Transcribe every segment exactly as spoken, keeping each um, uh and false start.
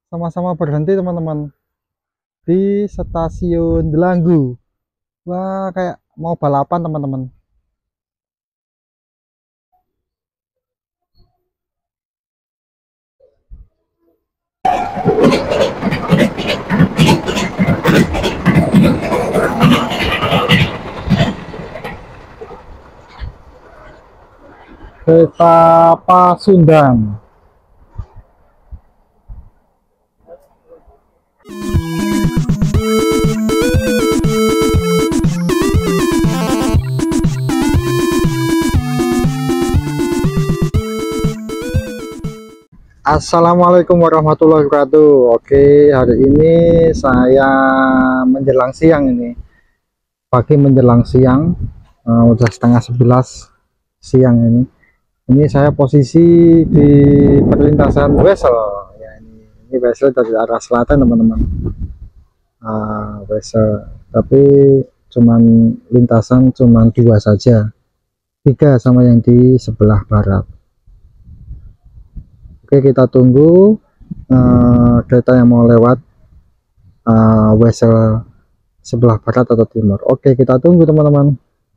sama-sama berhenti teman-teman di stasiun Delanggu. Wah, kayak mau balapan teman-teman. Kereta Pasundan. Assalamualaikum warahmatullahi wabarakatuh. Oke, hari ini saya menjelang siang ini. Pagi menjelang siang, uh, udah setengah sebelas siang ini. Ini saya posisi di perlintasan Wesel. Ya, ini, ini Wesel dari arah selatan teman-teman. Uh, Wesel, tapi cuman lintasan cuman dua saja, tiga sama yang di sebelah barat. Oke, kita tunggu uh, kereta yang mau lewat uh, Wesel sebelah barat atau timur. Oke, kita tunggu teman-teman.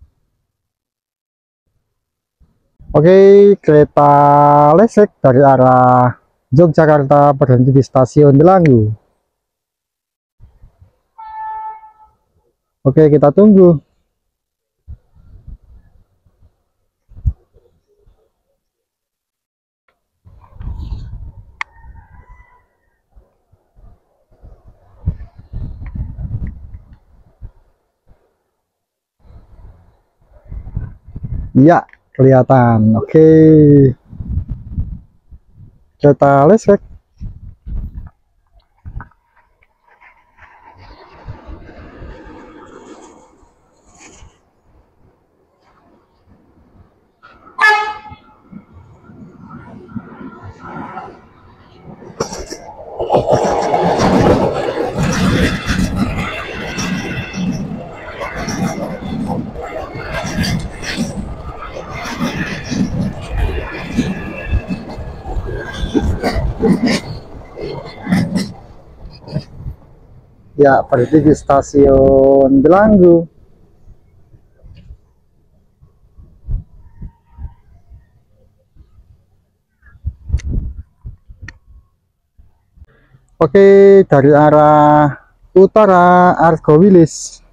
Oke, kereta Lesek dari arah Yogyakarta berhenti di stasiun Delanggu. Oke, kita tunggu. Iya, kelihatan. Oke, kereta Lesek. Ya, berhenti di stasiun Delanggu. Oke, dari arah utara Argo Wilis.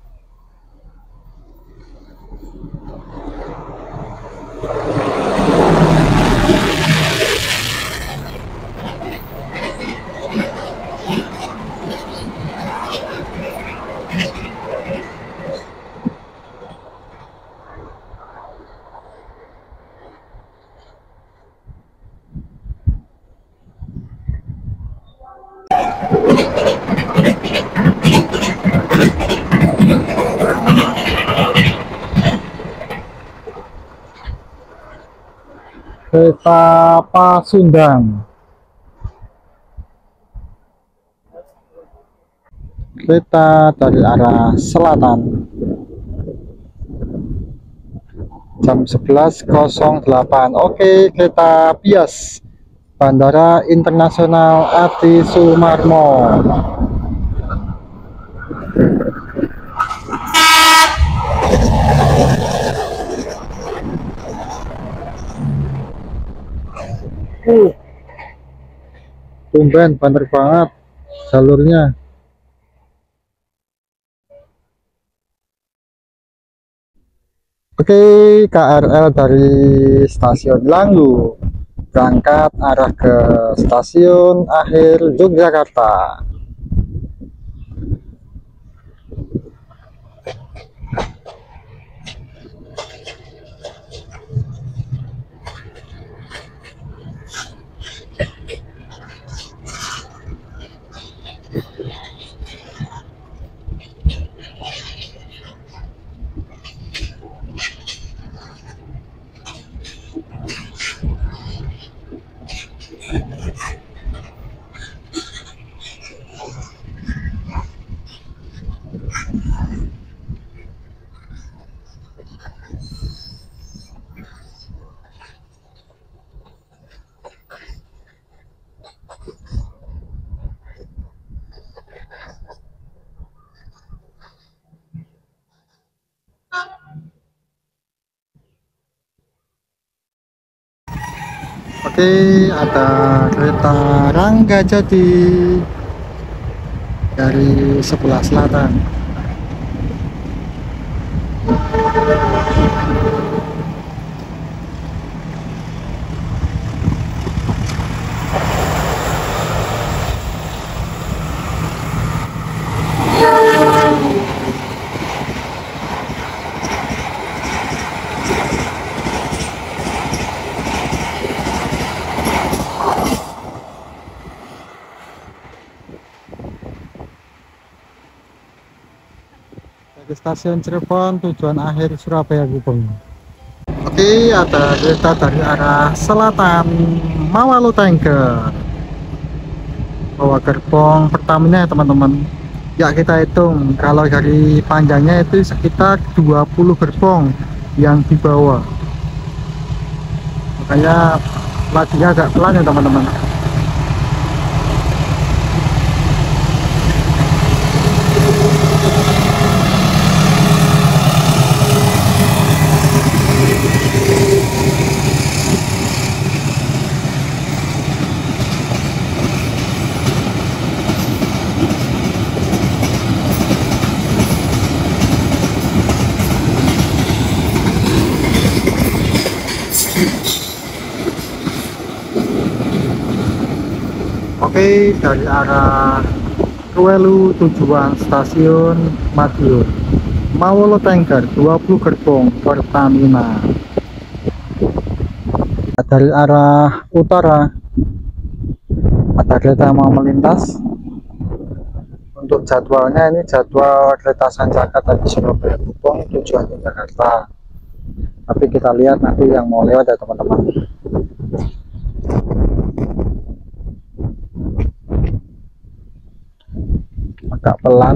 Kereta Pasundan. Kereta dari arah selatan. Jam sebelas nol delapan. Oke, kereta Bias Bandara Internasional Adi Sumarmo. Uh, tumben bener banget jalurnya. Oke, K R L dari stasiun Langgu berangkat arah ke stasiun akhir Yogyakarta. Oke, ada kereta Ranggajati dari sebelah selatan. Dari stasiun Cirebon tujuan akhir Surabaya Gubeng. Oke, ada kereta dari arah selatan Mawalu Tengger. Bawa gerbong pertamanya ya teman-teman. Ya kita hitung kalau dari panjangnya itu sekitar dua puluh gerbong yang dibawa. Makanya lajunya agak pelan ya teman-teman. Oke, dari arah Kewelu tujuan stasiun Madiun Mawolo Tengger dua puluh gerbong Pertamina. Dari arah utara ada kereta mau melintas. Untuk jadwalnya ini jadwal kereta Sancaka dari Surabaya Gubeng tujuannya Jakarta. Tapi kita lihat nanti yang mau lewat ya teman-teman. Agak pelan.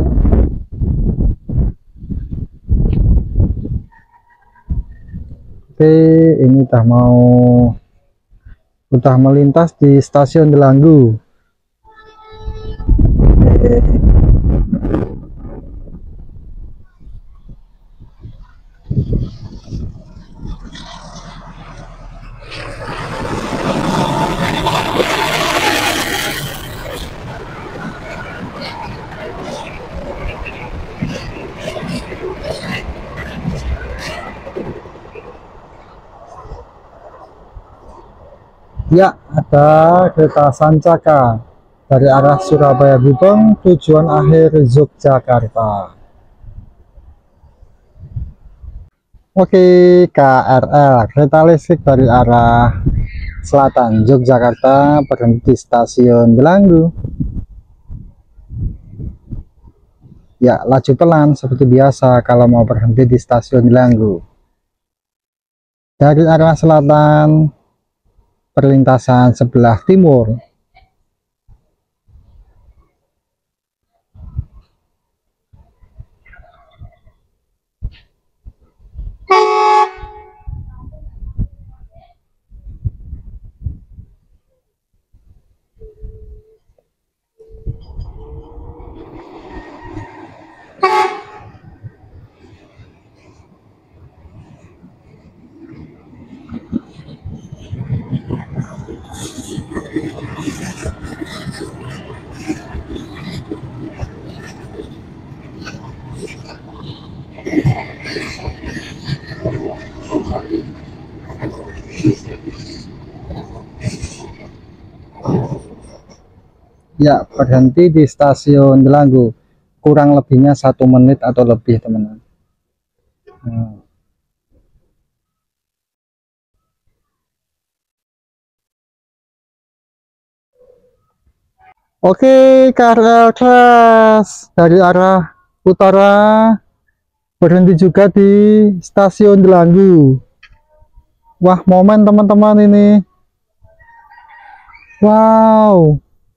Oke, ini udah mau udah melintas di stasiun Delanggu. Oke. Ya, ada kereta Sancaka dari arah Surabaya Gubeng tujuan akhir Yogyakarta. Oke, K R L kereta listrik dari arah selatan Yogyakarta berhenti stasiun Delanggu. Ya, laju pelan seperti biasa kalau mau berhenti di stasiun Delanggu. Dari arah selatan perlintasan sebelah timur. Ya, berhenti di stasiun Delanggu. Kurang lebihnya satu menit atau lebih teman-teman. Hmm. Oke, K R L Class dari arah utara berhenti juga di stasiun Delanggu. Wah, momen teman-teman ini. Wow.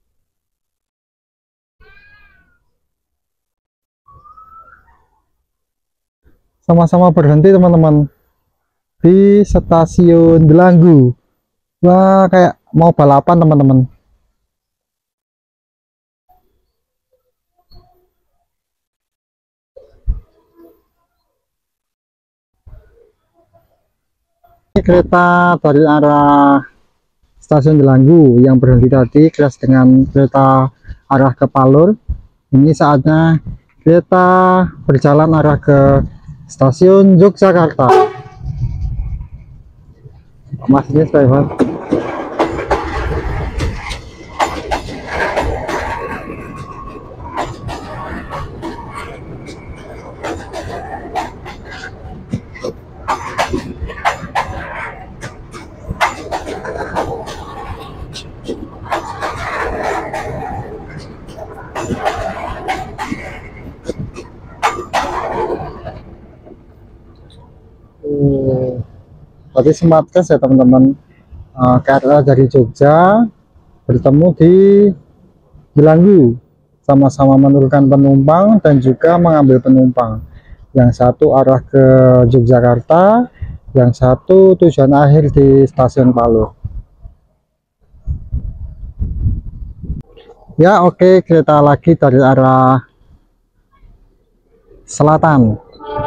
Sama-sama berhenti teman-teman di stasiun Delanggu. Wah, kayak mau balapan teman-teman. Kereta dari arah stasiun Jelanggu yang berhenti tadi kelas dengan kereta arah ke Palur. Ini saatnya kereta berjalan arah ke stasiun Yogyakarta. Masih driver. Tadi sempat tes ya teman-teman, uh, K R L dari Jogja bertemu di Jelanggu, sama-sama menurunkan penumpang dan juga mengambil penumpang. Yang satu arah ke Yogyakarta, yang satu tujuan akhir di stasiun Palur. Ya oke, okay, kereta lagi dari arah selatan.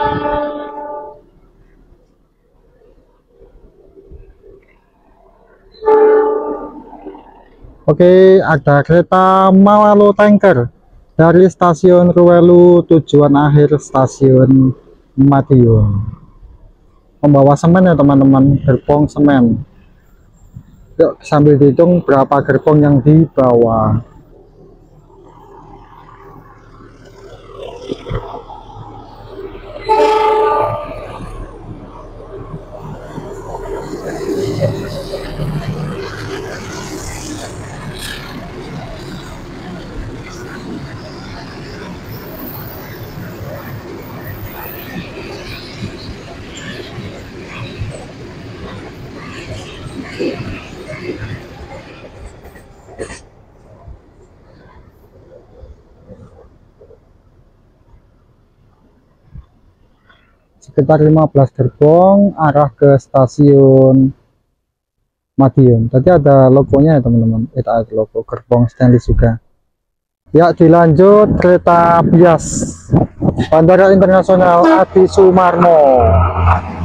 Oke, ada kereta Mawalo Tanker dari stasiun Ruwelu tujuan akhir stasiun Madiun. Membawa semen ya teman-teman, gerbong semen. Yuk sambil dihitung berapa gerbong yang dibawa. Sekitar lima belas gerbong arah ke stasiun Madiun. Tadi ada logonya ya teman-teman, itu ada logo gerbong stainless juga. Ya dilanjut kereta bias Bandara Internasional Adi Sumarmo.